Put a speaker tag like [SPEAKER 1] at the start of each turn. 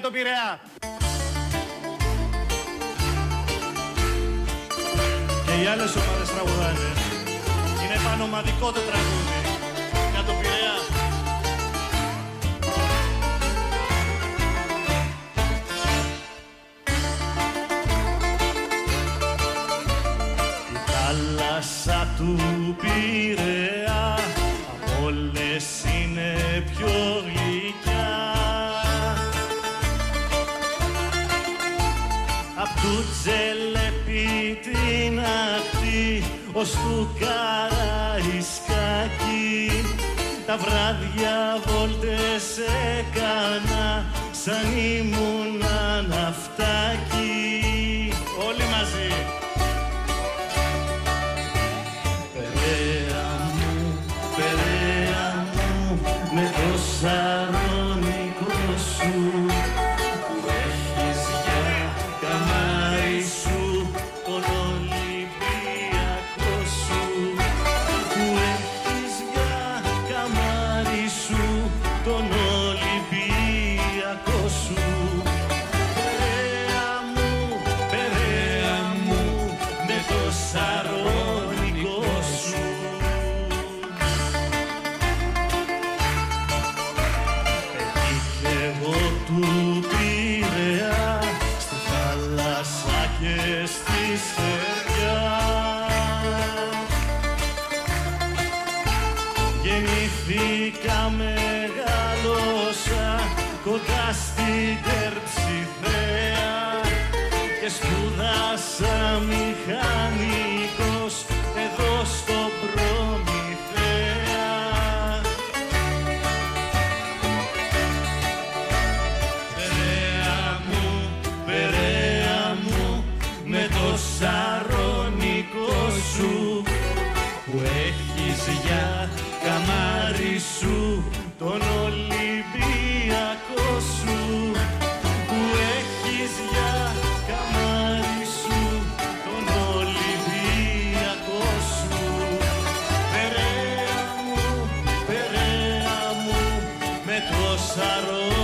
[SPEAKER 1] το Πειραιά. Και οι άλλες ομάδες τραγουδάνε. Είναι πανομαδικό το τραγούδι για το Πειραιά. Η θάλασσα του Πειραιά από όλες είναι πιο γλυκιά. Απ' του Τζελέπη την ακτή ως του Καραϊσκάκη, τα βράδια βόλτες έκανα σαν ήμουνα ναυτάκι. Όλοι μαζί. Περαία μου, με το σαρώνικο σου που έχεις για καμάρι σου τον Ολυμπιακό σου, που έχεις για καμάρι σου τον Ολυμπιακό σου. Περαία μου, με το σαρώνικο σου. Του Πειραιά στη θάλασσα και στη στεριά γεννήθηκα, μεγάλωσα κοντά στην Τερψιθέα και σπούδασα μηχανικός εδώ στο Προμηθέα. Με το σαρώνικο σου που έχεις για καμάρι σου τον Ολυμπιακό σου, που έχεις για καμάρι σου τον Ολυμπιακό σου. Περαία μου, με το σαρώνικο